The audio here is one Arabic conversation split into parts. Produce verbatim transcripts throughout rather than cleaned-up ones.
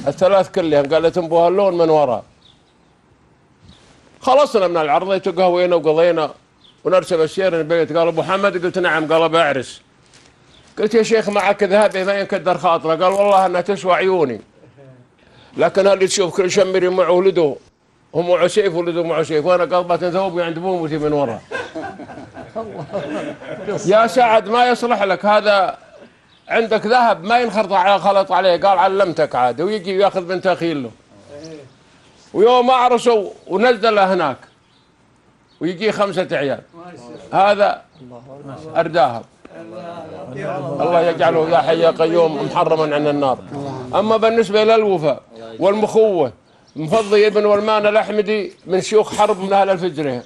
الثلاث كلهم، قالت ابوها اللون من وراء. خلصنا من العرضية وقهوينا وقضينا ونرسل السير البيت. قال ابو حمد؟ قلت نعم. قال بعرس. قلت يا شيخ معك ذهبي ما ينكدر خاطره. قال والله انها تسوى عيوني، لكن اللي تشوف كل شمري مع ولده هم عسيف ولده مع عسيف، وانا قضبة ثوبي عند بومتي من ورا. يا سعد ما يصلح لك هذا، عندك ذهب ما ينخرط على خلط عليه. قال علمتك عاد. ويجي ياخذ بنت اخيل له، ويوم اعرسوا ونزله هناك ويجي خمسة عيال. هذا ارداها. الله يجعله يا حي يا قيوم محرما عن النار. اما بالنسبه للوفاء والمخوه، مفضي ابن والمان الاحمدي من شيوخ حرب من اهل الفجره،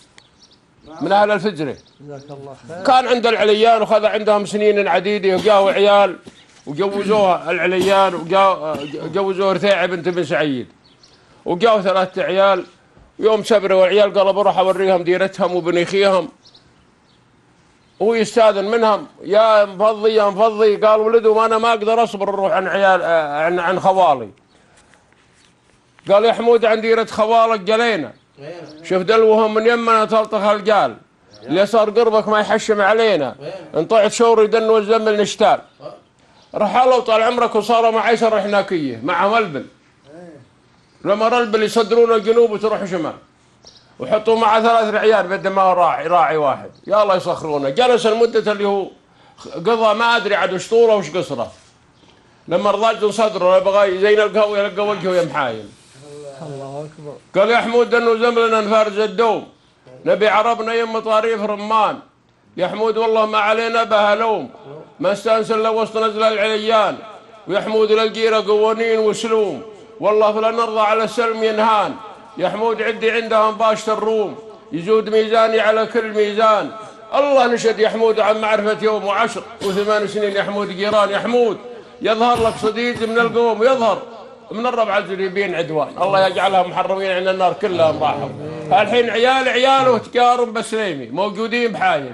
من اهل الفجره. كان عند العليان وخذ عندهم سنين عديده، وجاوا عيال وجوزوها العليان، وجوزوه رثيعه بنت بن سعيد، وجاوا ثلاثه عيال. ويوم سبروا العيال قالوا بروح اوريهم ديرتهم وبنيخيهم، وهو يستاذن منهم يا مفضي يا مفضي. قال ولده انا ما اقدر اصبر اروح عن عيال عن عن خوالي. قال يا حمود عن ديره خوالك جلينا، شوف دلوهم من يمنا تلطخ الجال، اللي صار قربك ما يحشم علينا، انطعت شور يدن والزمل نشتال. رحلوا طال عمرك وصاروا معيشر حناكيه معهم البل. لما رلبل يصدرون الجنوب وتروح شمال، وحطوا مع ثلاث عيال بدل ما راعي راعي واحد. يا الله يسخرونه. جلس المدة اللي هو قضى ما ادري عاد وش طوله وش قصره. لما رضاج صدره يبغى زين القهوه يلقى وجهه يا محايل. الله اكبر. قال يا حمود انه زملنا نفارز الدوم، نبي عربنا يم طريف رمان. يا حمود والله ما علينا بهلوم، ما استانس الا وسط نزل العليان. ويا حمود للجيره قوانين وسلوم، والله فلا نرضى على السلم ينهان. يا حمود عدي عندهم باشة الروم، يزود ميزاني على كل ميزان. الله نشد يا حمود عن معرفة يوم وعشر وثمان سنين. يا حمود جيران يا حمود يظهر لك صديق من القوم، ويظهر من الربع الجريبين عدوان. الله يجعلها محرمين عند النار كلهم راحوا. الحين عيال عياله تجارب بسليمي موجودين بحايل،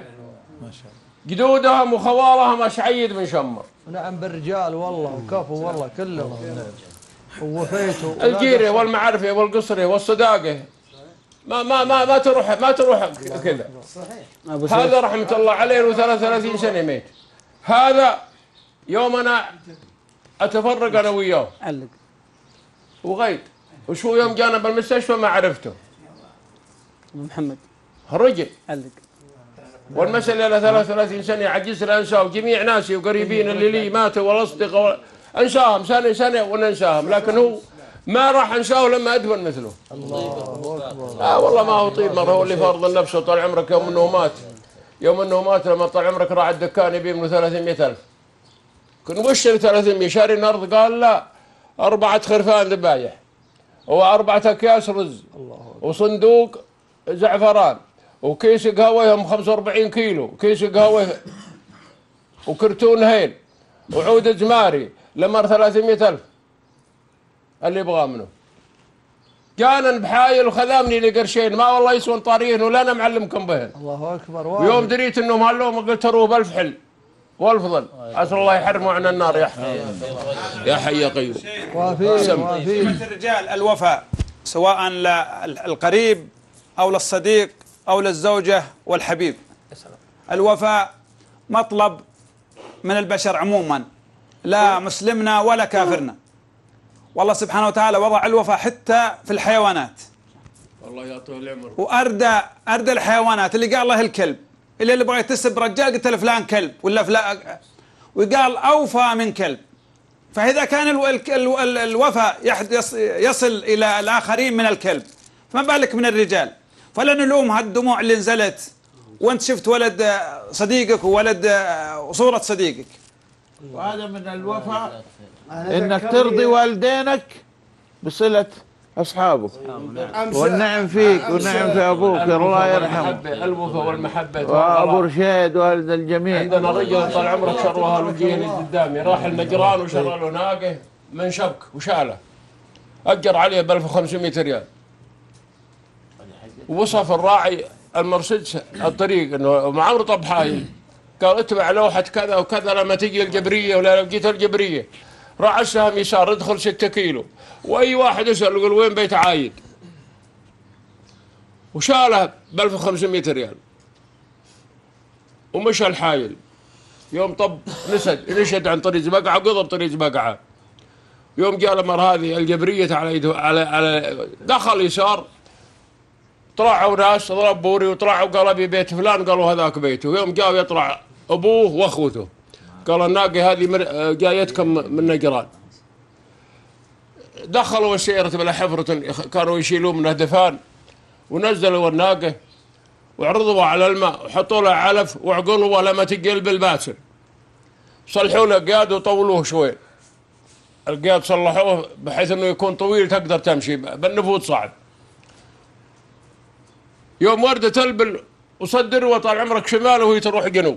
جدودهم وخوالهم اشعيد من شمر. نعم بالرجال والله وكفوا والله كلهم ووفيته. الجيره والمعرفه والقصره والصداقه ما ما ما ما تروح ما تروح كذا. هذا رحمه الله عليه له ثلاث وثلاثين سنه ميت. هذا يوم انا اتفرق انا وياه علق وغيد، وشو يوم جانا بالمستشفى ما عرفته. ابو محمد الرجل علق. والمسألة له ثلاث وثلاثين سنة عجزت أنساه، وجميع ناسي وقريبين اللي لي ماتوا والأصدقاء أنساهم سنة سنة وننساهم، لكن هو ما راح أنساه لما أدفن مثله. الله أكبر. آه والله ما هو طيب مرة، هو اللي فرض النفس. وطال عمرك يوم أنه مات، يوم أنه مات لما طال عمرك راح الدكان يبي منه ثلاثمائة ألف. كن وش ال ثلاثمائة شاري الأرض؟ قال لا، أربعة خرفان ذبايح وأربعة أكياس رز وصندوق زعفران وكيس قهوة هم خمسة وأربعين كيلو، كيس قهوة وكرتون هيل وعود جماري لمر ثلاثمائة ألف اللي يبغى منه. جانا بحايل وخذامني لقرشين ما والله يسوون طاريهن ولا انا معلمكم بهن. الله اكبر. ويوم دريت انهم هلوم قلت اروه بالف حل والفضل، عسى الله يحرمه عن النار يا حي يا حي يا قيوم. وافين وافين. الرجال الوفاء سواء للقريب او للصديق أو للزوجة والحبيب. الوفاء مطلب من البشر عموما، لا مسلمنا ولا كافرنا. والله سبحانه وتعالى وضع الوفاء حتى في الحيوانات. والله يا طول العمر. وأردى أردى الحيوانات اللي قال له الكلب، اللي اللي بغى يتسب رجال قلت له فلان كلب ولا فلان، وقال أوفى من كلب. فإذا كان الوفاء يصل إلى الآخرين من الكلب، فما بالك من الرجال. فلا نلوم هالدموع اللي نزلت وانت شفت ولد صديقك وولد وصورة صديقك. وهذا من الوفاء انك ترضي والدينك بصلة اصحابك. والنعم فيك والنعم في ابوك الله يرحمه. الوفاء والمحبة وابو رشيد والد الجميع. عندنا رجل طال عمرك شروها الوجيه قدامي، راح النجران وشرى له ناقه من شبك وشاله، اجر عليه ب ألف وخمسمائة ريال. ووصف الراعي المرسيدس الطريق انه مع عمرو طب حايل، قال اتبع لوحه كذا وكذا لما تجي الجبريه، ولا لو جيت الجبريه راح السهم يسار ادخل ستة كيلو، واي واحد يسال يقول وين بيت عايد، وشالها ب ألف وخمسمائة ريال ومشى الحايل. يوم طب نسد نشد عن طريق بقعه وقضب طريق بقعه. يوم جاء الامر هذه الجبريه على يده على على دخل يسار، طلعوا ناس ضرب بوري وطلعوا قالوا ابي بيت فلان، قالوا هذاك بيته. يوم جاء يطلع ابوه واخوته قال الناقه هذه جايتكم من نجران. دخلوا السيارة بلا حفرة كانوا يشيلون منها دفان، ونزلوا الناقة وعرضوها على الماء وحطوا لها علف وعقلوا لما تقلب الباسل. صلحوا له قياد وطولوه شوي. القياد صلحوه بحيث انه يكون طويل تقدر تمشي، بالنفوذ صعب. يوم ورده تلبل وصدر وطال عمرك شمال وهي تروح جنوب،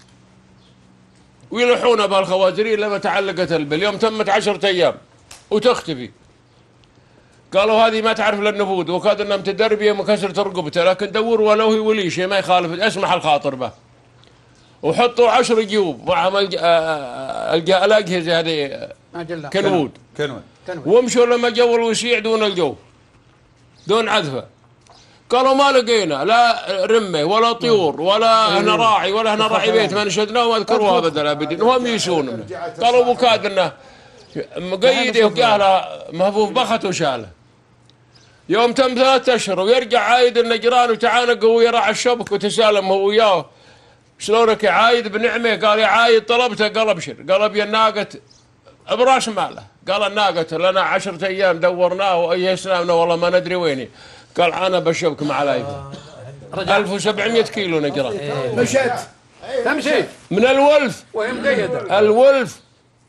ويلحونها بالخوازرين لما تعلقت البل. يوم تمت عشرة ايام وتختفي. قالوا هذه ما تعرف للنفوذ، وكاد انها متدربيه مكسره رقبتها، لكن دوروا ولو هي ولي شيء ما يخالف، اسمح الخاطر به. وحطوا عشر جيوب معهم الاجهزه هذه كنود كنود، وامشوا لما جو الوسيع دون الجو دون عذفه. قالوا ما لقينا لا رمه ولا طيور ولا هنا راعي ولا هنا راعي بيت ما نشدناه واذكروها ابدا ابدا، وهم يسون. قالوا بكاد انه مقيد وقالها مهفوف بخت وشاله. يوم تم ثلاثة اشهر ويرجع عايد النجران وتعانق ويرعى الشبك وتسالم هو وياه، شلونك يا عايد بنعمه؟ قال يا عايد طلبته. قال ابشر. قال ابي الناقه براس ماله. قال الناقه لنا عشرة ايام دورناه وايسنا والله ما ندري ويني. قال انا بشبك مع لايفه. ألف وسبعمائة كيلو نجران. مشيت تمشي من الولف وهي مقيده. الولف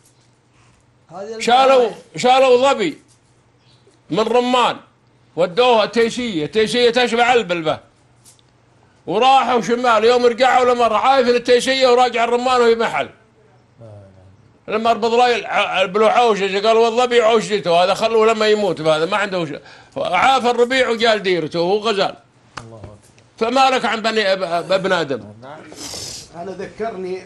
شالوا شالوا ظبي من رمان ودوها التيسيه، التيسيه تشبع البلبه، وراحوا شمال. يوم رجعوا لما عايف التيسيه وراجع الرمان وهي محل. لما اربط لي بلو عوشه قالوا الظبي عوشته هذا خلوه لما يموت بهذا ما عنده وش... عاف الربيع وقال ديرته وهو غزال. فما لك عن بني ابن ادم. انا ذكرني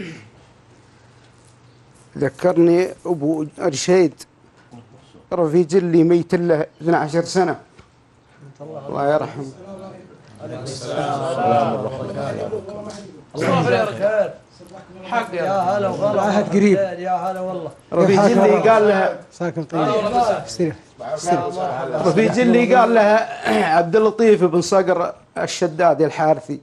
ذكرني ابو رشيد رفيق اللي ميت له اثنتي عشرة سنه الله يرحمه. الله يبارك حق يا هلا وغلا عهد قريب يا هلا والله. رفيق اللي قال لها ساكن طيب استريح رفيق اللي قال لها عبد اللطيف بن صقر الشدادي الحارثي.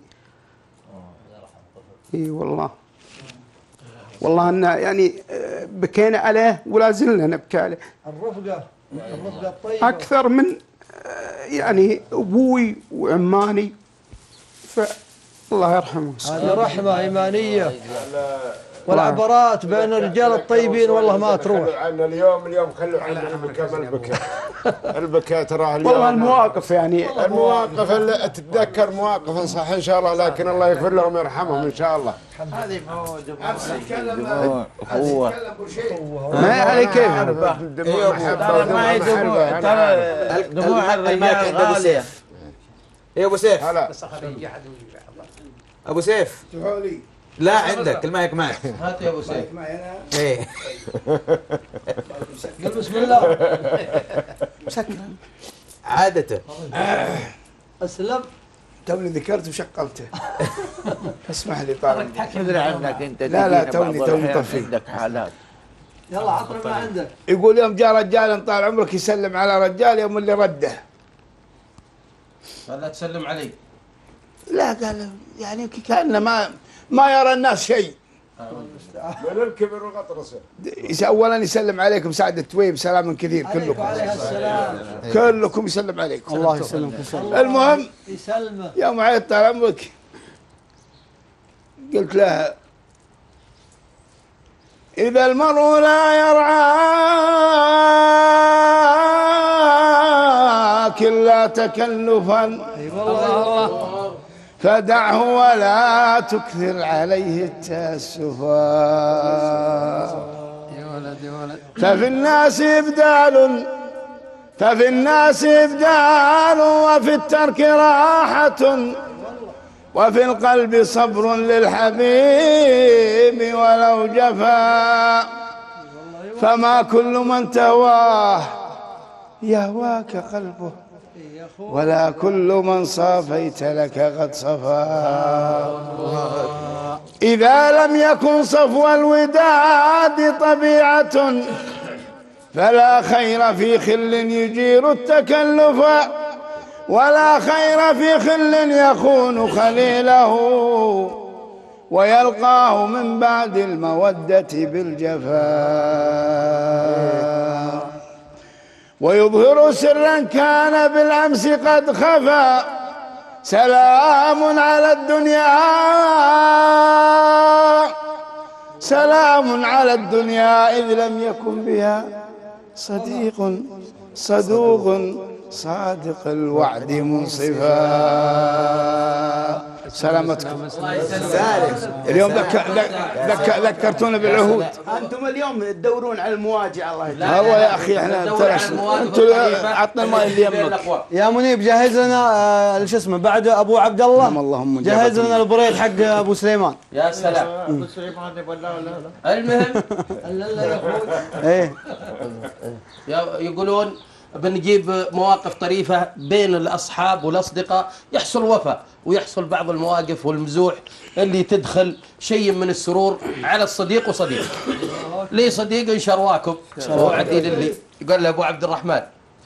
اي والله والله ان يعني بكينا عليه ولا زلنا نبكي عليه. الرفقه الرفقه الطيبه اكثر من يعني ابوي وعماني، فالله يرحمه. هذه رحمه ايمانيه والعبرات بين الرجال الطيبين والله ما تروح. عنا اليوم اليوم خلوا عنا البكاء البكاء البكاء تراه اليوم. والله المواقف يعني المواقف اللي تتذكر مواقف صح ان شاء الله، لكن الله يغفر لهم ويرحمهم ان شاء الله. هذه ما هو دموع هو ما عليك كيف دموع محبه ما هي دموع، ترى دموع الرجال غاليه. ايه ابو سيف. هلا ابو سيف لا عندك المايك معك. هات يا ابو سيف. ايه قل بسم الله. عادته اسلم. توني ذكرت وشغلته. اسمح لي طارق. ادري عنك انت. لا لا توني توني طفي. عندك حالات. يلا عطنا ما عندك. يقول يوم جاء رجال طال عمرك يسلم على رجال يوم اللي رده. قال لا تسلم علي. لا قال يعني كأنه ما ما يرى الناس شيء. من الكبر وغطرسه. اولا يسلم عليكم سعد التويب سلام كثير كلكم. عليه السلام. كلكم يسلم عليكم. الله يسلمك. المهم يسلمه. يوم عيد طال عمرك قلت لها إذا المرء لا يرعاك إلا تكلفا فدعه ولا تكثر عليه التأسفا. ففي الناس إبدال ففي الناس إبدال وفي الترك راحة وفي القلب صبر للحبيب ولو جفا. فما كل من تهواه يهواك قلبه، ولا كل من صافيت لك قد صفاه. إذا لم يكن صفو الوداد طبيعة فلا خير في خل يجير التكلف، ولا خير في خل يخون خليله ويلقاه من بعد المودة بالجفاء، ويظهر سرا كان بالأمس قد خفى. سلام على الدنيا سلام على الدنيا إذ لم يكن بها صديق صدوق صادق الوعد منصفا. سلامتكم. اليوم ذكرتونا بالعهود. انتم اليوم تدورون على المواجع. الله يجزاك. هو يا اخي احنا انتم عطنا الماء اللي يمك. يا منيب جهز لنا شو اسمه بعد ابو عبد الله. اللهم جهز لنا البريد حق ابو سليمان. يا سلام. ابو سليمان ولا لا. المهم ايه يقولون بنجيب مواقف طريفة بين الأصحاب والأصدقاء، يحصل وفاء ويحصل بعض المواقف والمزوح اللي تدخل شيء من السرور على الصديق وصديق. لي صديق شرواكم هو عديل اللي قال له أبو عبد الرحمن،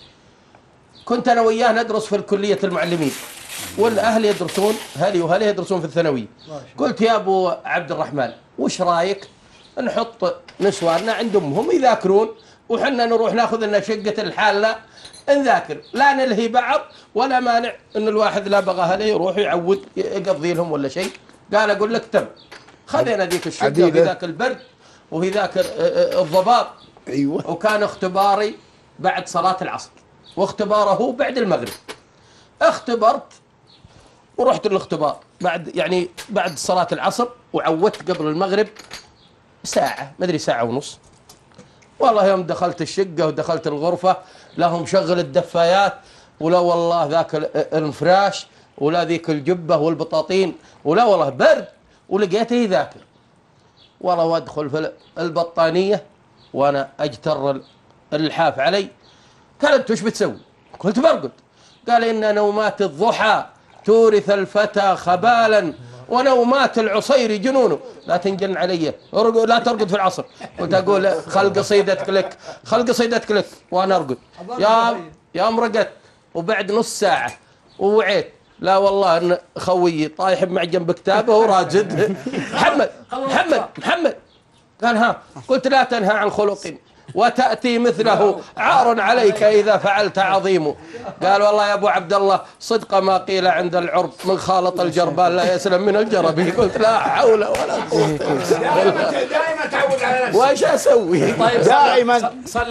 كنت أنا وياه ندرس في الكلية المعلمين والأهل يدرسون، هلي وهلي يدرسون في الثانوية. قلت يا أبو عبد الرحمن وش رايك نحط نسواننا عند أمهم يذاكرون وحنا نروح ناخذ لنا شقة الحالة نذاكر، لا نلهي بعض ولا مانع ان الواحد لا بغى اهله يروح يعود يقضي لهم ولا شيء. قال اقول لك تم. خذينا ذيك الشقة في ذاك البرد وفي ذاك الضباب. ايوه. وكان اختباري بعد صلاة العصر واختباره بعد المغرب. اختبرت ورحت الاختبار بعد يعني بعد صلاة العصر وعودت قبل المغرب ساعة ما ادري ساعة ونص. والله يوم دخلت الشقة ودخلت الغرفة لهم شغل الدفايات ولا والله ذاك الفراش ولا ذيك الجبة والبطاطين ولا والله برد، ولقيته يذاكر. والله وادخل في البطانية وانا اجتر اللحاف علي. قال انت وش بتسوي؟ قلت برقد. قال ان نومات الضحى تورث الفتى خبالا ونومات العصير جنونه، لا تنجن علي لا ترقد في العصر. قلت اقول خل قصيدتك لك خل قصيدتك لك وانا ارقد. يا يا مرقدت وبعد نص ساعه ووعيت لا والله ان خويي طايح بمعجن بكتابه وراجد. محمد محمد محمد قال ها. قلت لا تنهى عن خلق وتأتي مثله عار عليك إذا فعلت عظيم. قال والله يا أبو عبد الله صدق ما قيل عند العرب من خالط الجربان لا يسلم من الجربي. قلت لا حول ولا قوة. دائما تعود على نفسك. وش أسوي؟ طيب دائما